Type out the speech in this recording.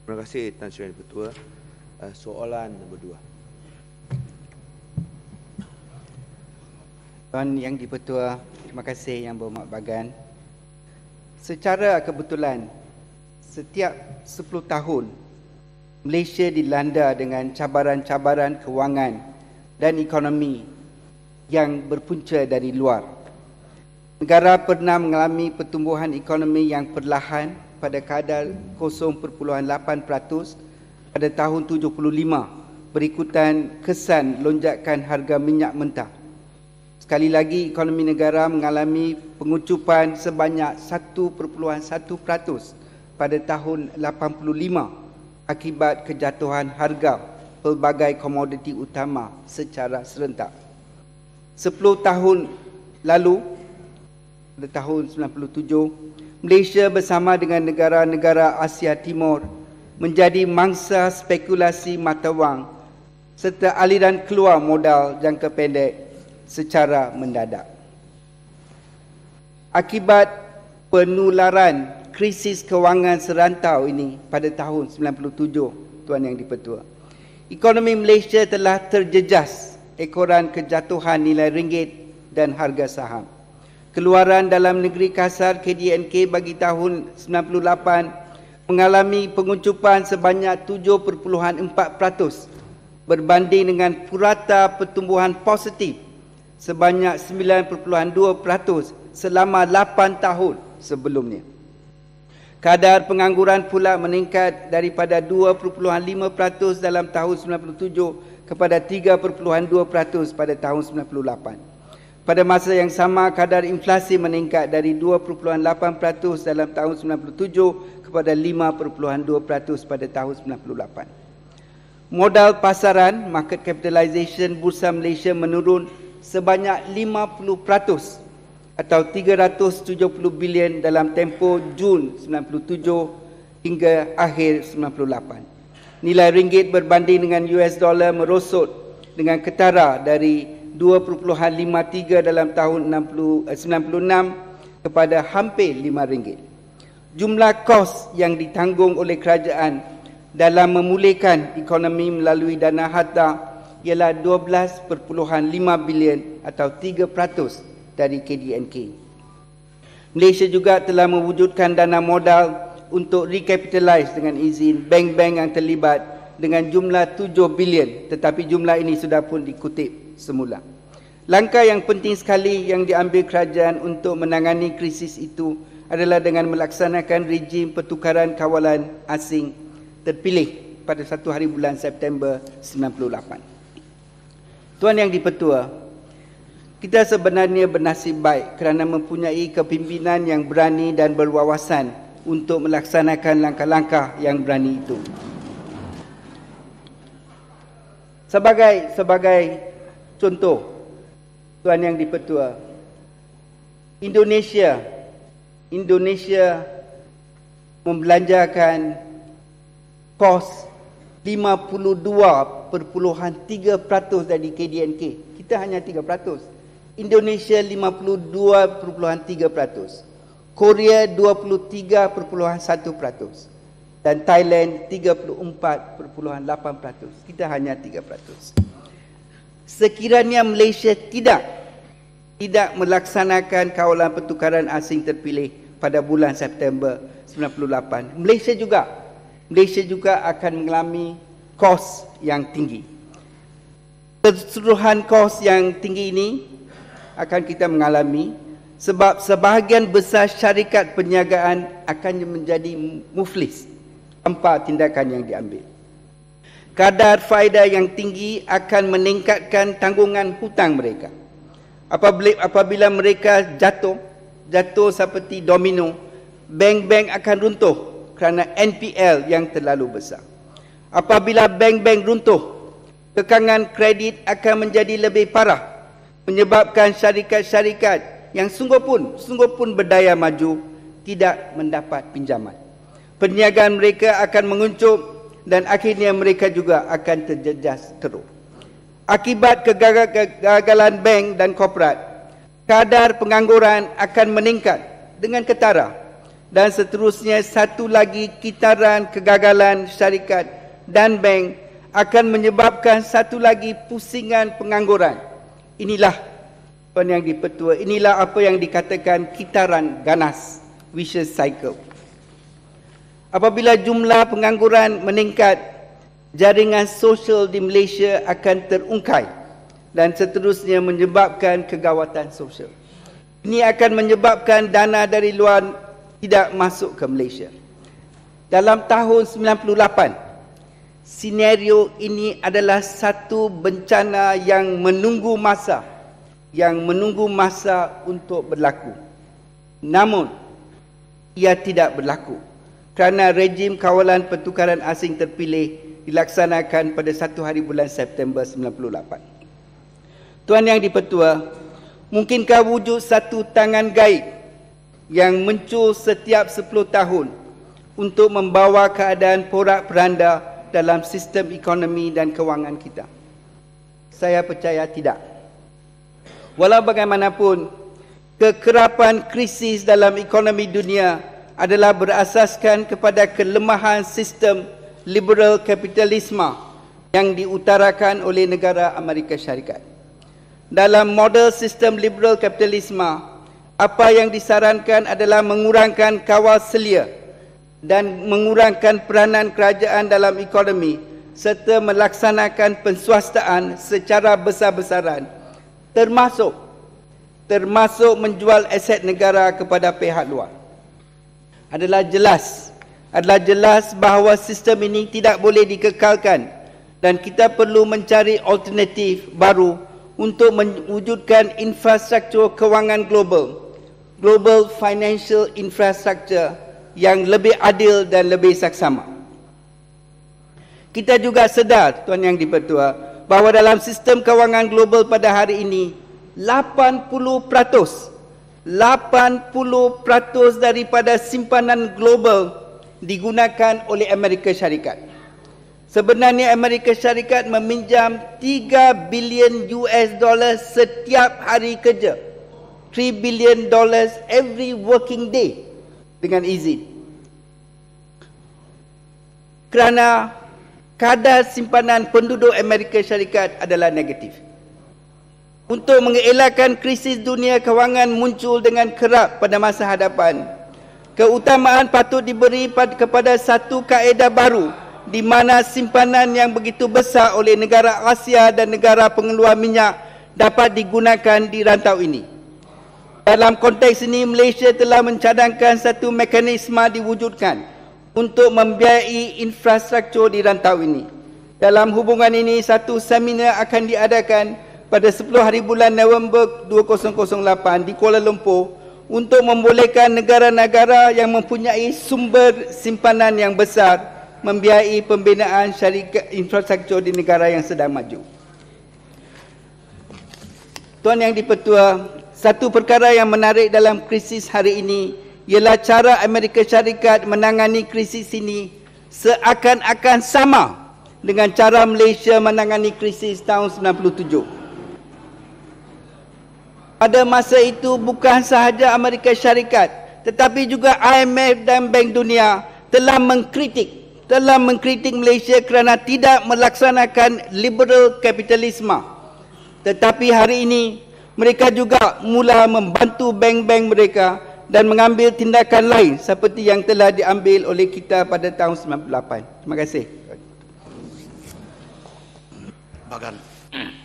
Terima kasih Tan Sri Yang Ketua. Soalan nombor 2. Tuan Yang di-Pertua, terima kasih Yang Berhormat Bagan. Secara kebetulan, setiap 10 tahun, Malaysia dilanda dengan cabaran-cabaran kewangan dan ekonomi yang berpunca dari luar. Negara pernah mengalami pertumbuhan ekonomi yang perlahan pada kadar 0.8% pada tahun 75 berikutan kesan lonjakan harga minyak mentah. Sekali lagi, ekonomi negara mengalami pengucupan sebanyak 1.1% pada tahun 85 akibat kejatuhan harga pelbagai komoditi utama secara serentak. 10 tahun lalu, pada tahun 97, Malaysia bersama dengan negara-negara Asia Timur menjadi mangsa spekulasi mata wang serta aliran keluar modal jangka pendek secara mendadak. Akibat penularan krisis kewangan serantau ini pada tahun 97, Tuan Yang di-Pertua, ekonomi Malaysia telah terjejas ekoran kejatuhan nilai ringgit dan harga saham. Keluaran dalam negeri kasar KDNK bagi tahun 98 mengalami penguncupan sebanyak 7.4% berbanding dengan purata pertumbuhan positif sebanyak 9.2% selama 8 tahun sebelumnya. Kadar pengangguran pula meningkat daripada 2.5% dalam tahun 97 kepada 3.2% pada tahun 98. Pada masa yang sama, kadar inflasi meningkat dari 2.8% dalam tahun 97 kepada 5.2% pada tahun 98. Modal pasaran, market capitalization Bursa Malaysia menurun sebanyak 50% atau 370 bilion dalam tempoh Jun 97 hingga akhir 98. Nilai ringgit berbanding dengan US dollar merosot dengan ketara dari 2.53 dalam tahun 96 kepada hampir RM5. Jumlah kos yang ditanggung oleh kerajaan dalam memulihkan ekonomi melalui dana harta ialah 12.5 bilion atau 3% dari KDNK. Malaysia juga telah mewujudkan dana modal untuk recapitalize dengan izin bank-bank yang terlibat dengan jumlah 7 bilion, tetapi jumlah ini sudah pun dikutip semula. Langkah yang penting sekali yang diambil kerajaan untuk menangani krisis itu adalah dengan melaksanakan rejim pertukaran kawalan asing terpilih pada 1 hari bulan September 98. Tuan Yang di-Pertua, kita sebenarnya bernasib baik kerana mempunyai kepimpinan yang berani dan berwawasan untuk melaksanakan langkah-langkah yang berani itu. Sebagai contoh, Tuan Yang di-Pertua, Indonesia membelanjakan kos 52.3% dari KDNK. Kita hanya 3%. Indonesia 52.3%. Korea 23.1%. Dan Thailand 34.8%. Kita hanya 3%. Sekiranya Malaysia tidak melaksanakan kawalan pertukaran asing terpilih pada bulan September 98, Malaysia juga akan mengalami kos yang tinggi. Keseluruhan kos yang tinggi ini akan kita mengalami sebab sebahagian besar syarikat perniagaan akan menjadi muflis tanpa tindakan yang diambil. Kadar faedah yang tinggi akan meningkatkan tanggungan hutang mereka. Apabila mereka jatuh seperti domino, bank-bank akan runtuh kerana NPL yang terlalu besar. Apabila bank-bank runtuh, kekangan kredit akan menjadi lebih parah, menyebabkan syarikat-syarikat yang sungguh pun berdaya maju tidak mendapat pinjaman. Perniagaan mereka akan menguncup dan akhirnya mereka juga akan terjejas teruk. Akibat kegagalan bank dan korporat, kadar pengangguran akan meningkat dengan ketara dan seterusnya satu lagi kitaran kegagalan syarikat dan bank akan menyebabkan satu lagi pusingan pengangguran. Inilah Tuan Yang di-Pertua, inilah apa yang dikatakan kitaran ganas, vicious cycle. Apabila jumlah pengangguran meningkat, jaringan sosial di Malaysia akan terungkai dan seterusnya menyebabkan kegawatan sosial. Ini akan menyebabkan dana dari luar tidak masuk ke Malaysia. Dalam tahun 98, senario ini adalah satu bencana yang menunggu masa untuk berlaku. Namun, ia tidak berlaku kerana rejim kawalan pertukaran asing terpilih dilaksanakan pada 1 hari bulan September 98. Tuan Yang di-Pertua, mungkinkah wujud satu tangan gaib yang muncul setiap 10 tahun untuk membawa keadaan porak-peranda dalam sistem ekonomi dan kewangan kita? Saya percaya tidak. Walau bagaimanapun, kekerapan krisis dalam ekonomi dunia adalah berasaskan kepada kelemahan sistem liberal kapitalisme yang diutarakan oleh negara Amerika Syarikat. Dalam model sistem liberal kapitalisme, apa yang disarankan adalah mengurangkan kawal selia dan mengurangkan peranan kerajaan dalam ekonomi serta melaksanakan penswastaan secara besar-besaran, termasuk menjual aset negara kepada pihak luar. Adalah jelas bahawa sistem ini tidak boleh dikekalkan dan kita perlu mencari alternatif baru untuk mewujudkan infrastruktur kewangan global financial infrastructure yang lebih adil dan lebih saksama. Kita juga sedar, Tuan Yang di-Pertua, bahawa dalam sistem kewangan global pada hari ini 80% daripada simpanan global digunakan oleh Amerika Syarikat. Sebenarnya Amerika Syarikat meminjam 3 bilion US dollar setiap hari kerja. 3 billion dollars every working day dengan izin. Kerana kadar simpanan penduduk Amerika Syarikat adalah negatif. Untuk mengelakkan krisis dunia kewangan muncul dengan kerap pada masa hadapan, keutamaan patut diberi kepada satu kaedah baru di mana simpanan yang begitu besar oleh negara Asia dan negara pengeluar minyak dapat digunakan di rantau ini. Dalam konteks ini, Malaysia telah mencadangkan satu mekanisme diwujudkan untuk membiayai infrastruktur di rantau ini. Dalam hubungan ini, satu seminar akan diadakan pada 10 hari bulan November 2008 di Kuala Lumpur untuk membolehkan negara-negara yang mempunyai sumber simpanan yang besar membiayai pembinaan syarikat infrastruktur di negara yang sedang maju. Tuan Yang di-Pertua, satu perkara yang menarik dalam krisis hari ini ialah cara Amerika Syarikat menangani krisis ini seakan-akan sama dengan cara Malaysia menangani krisis tahun 97. Pada masa itu bukan sahaja Amerika Syarikat tetapi juga IMF dan Bank Dunia telah mengkritik Malaysia kerana tidak melaksanakan liberal kapitalisme. Tetapi hari ini mereka juga mula membantu bank-bank mereka dan mengambil tindakan lain seperti yang telah diambil oleh kita pada tahun 98. Terima kasih. Bagan.